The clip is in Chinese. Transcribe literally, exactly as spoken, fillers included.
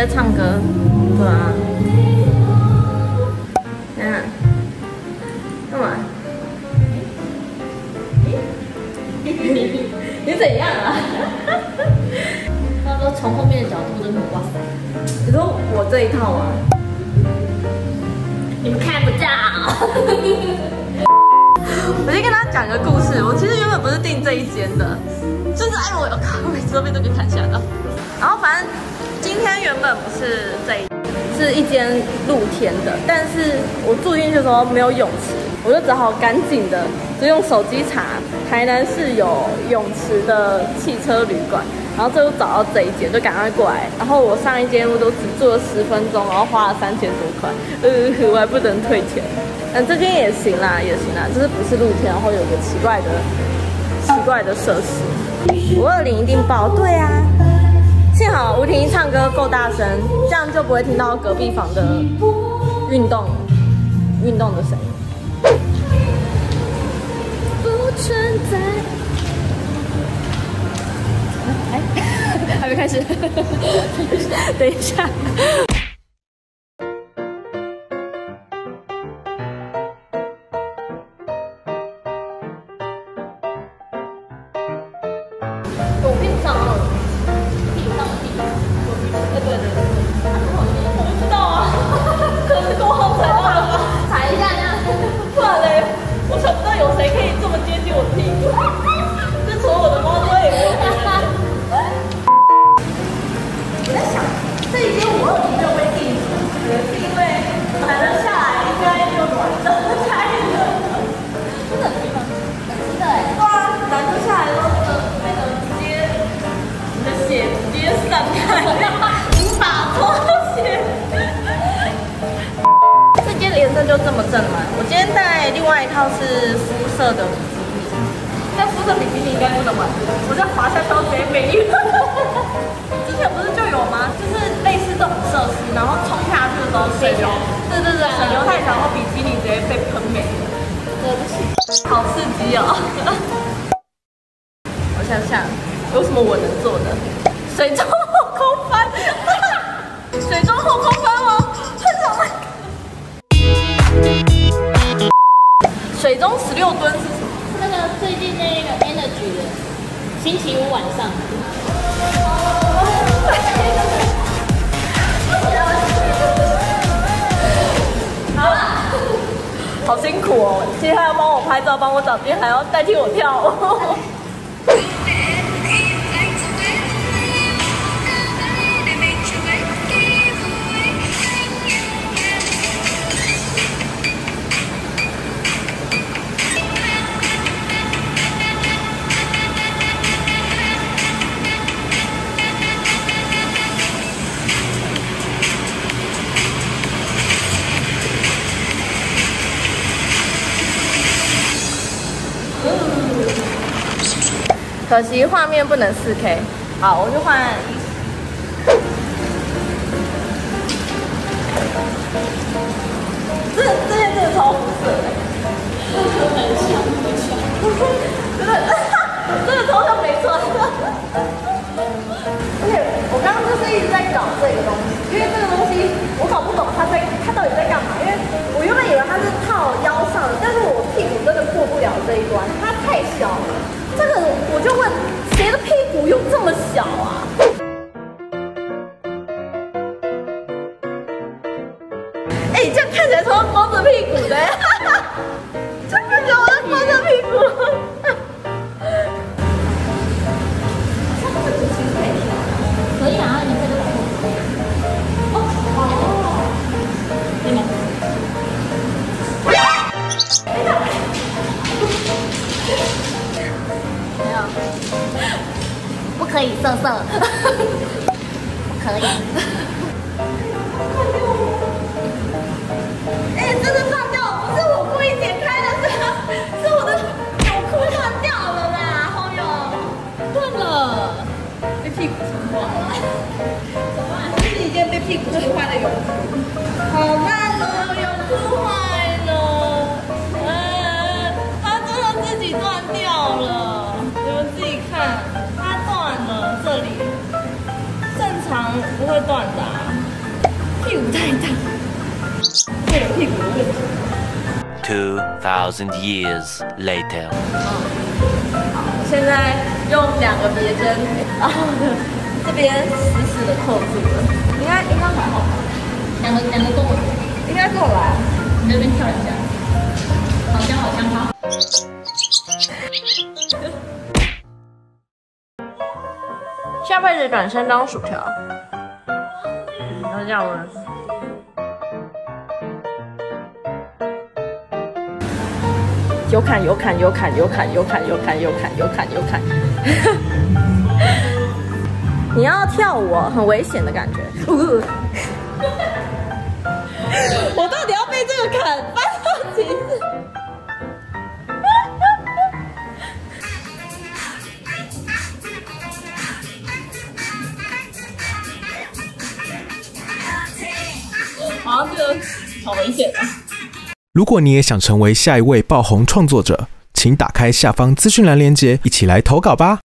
在唱歌，对啊。看看，干嘛？你怎样啊？他说从后面的角度真的哇塞！你说我这一套吗？你们看不到。我先跟大家讲个故事，我其实原本不是订这一间的，就是哎我靠，每次都被这边弹吓到。然后反正今天原本不是这一，是一间露天的，但是我住进去的时候没有泳池，我就只好赶紧的就用手机查台南市有泳池的汽车旅馆，然后最后找到这一间，就赶快过来。然后我上一间我都只住了十分钟，然后花了三千多块，呃，我还不能退钱。嗯，这间也行啦，也行啦，就是不是露天，然后有个奇怪的、奇怪的设施。五二零一定爆，对啊。幸好吴婷一唱歌够大声，这样就不会听到隔壁房的运动、运动的声音。不存在。哎，还没开始，等一下。有病上了，病上病，哎对对对，我不知道啊，可能是过后踩到了吧，踩一下这样，不然嘞，我想不到有谁可以这么接近我的屁股，这除了我的猫之外也没有别人。我在想，这一间五二零就被禁止，也是因为买了下来应该就暖的开了，真的很低吗？很低的哎，对啊，暖就下来了。直接散开，无法脱鞋。这件连身就这么正吗？我今天带另外一套是肤色的比基尼，但肤色比基尼应该不能玩，我在滑下去直接没了。之前不是就有吗？就是类似这种设施，然后冲下去的时候水流，对对对，水流太强，然后比基尼直接被喷没了。对不起，好刺激哦！我想想，有什么我能做的？水中后空翻，水中后空翻吗？太长了。水中十六吨是什么？ 那个最近那个 Energy 的星期五晚上。 好了，好辛苦哦！接下来要帮我拍照，帮我找店，还要代替我跳舞。可惜画面不能四 K， 好，我就换。这这件真的超肤色的，很像，很像，真的，真的超像没穿的。而且我刚刚就是一直在搞这个东西，因为这个东西我搞不懂它在它到底在干嘛，因为我原本以为它是套腰上的，但是我屁股真的过不了这一关，它太小了。这个我就问，谁的屁股有这么小啊？哎、欸，这样看起来超光着屁股的，这样看起来我在光着屁股。 可以啊，你可以来。哦哦，可以吗？没有，不可以色色，不可以。 哎、欸，真的断掉了，不是我故意剪开的，是是我的泳裤断掉了啦，好友断了， 被屁股撑坏了，怎么办？这是一件被屁股撑坏的泳裤，好烂哦，泳裤坏了，嗯，它真的自己断掉了，你们自己看，它断了这里，正常不会断的、啊。 Two thousand years later. 现在用两个别针，然后呢，这边死死的扣住了，应该应该还好吧？ 两个两个够， 应该够啦。 你这边跳一下，好香好香好。 下辈子转身当薯条，然后这样吗？有砍有砍有砍有砍有砍有砍有砍有砍有砍，你要跳舞很危险的感觉。我到底要被这个砍搬到几次？好，这个好危险啊！ 如果你也想成为下一位爆红创作者，请打开下方资讯栏链接，一起来投稿吧。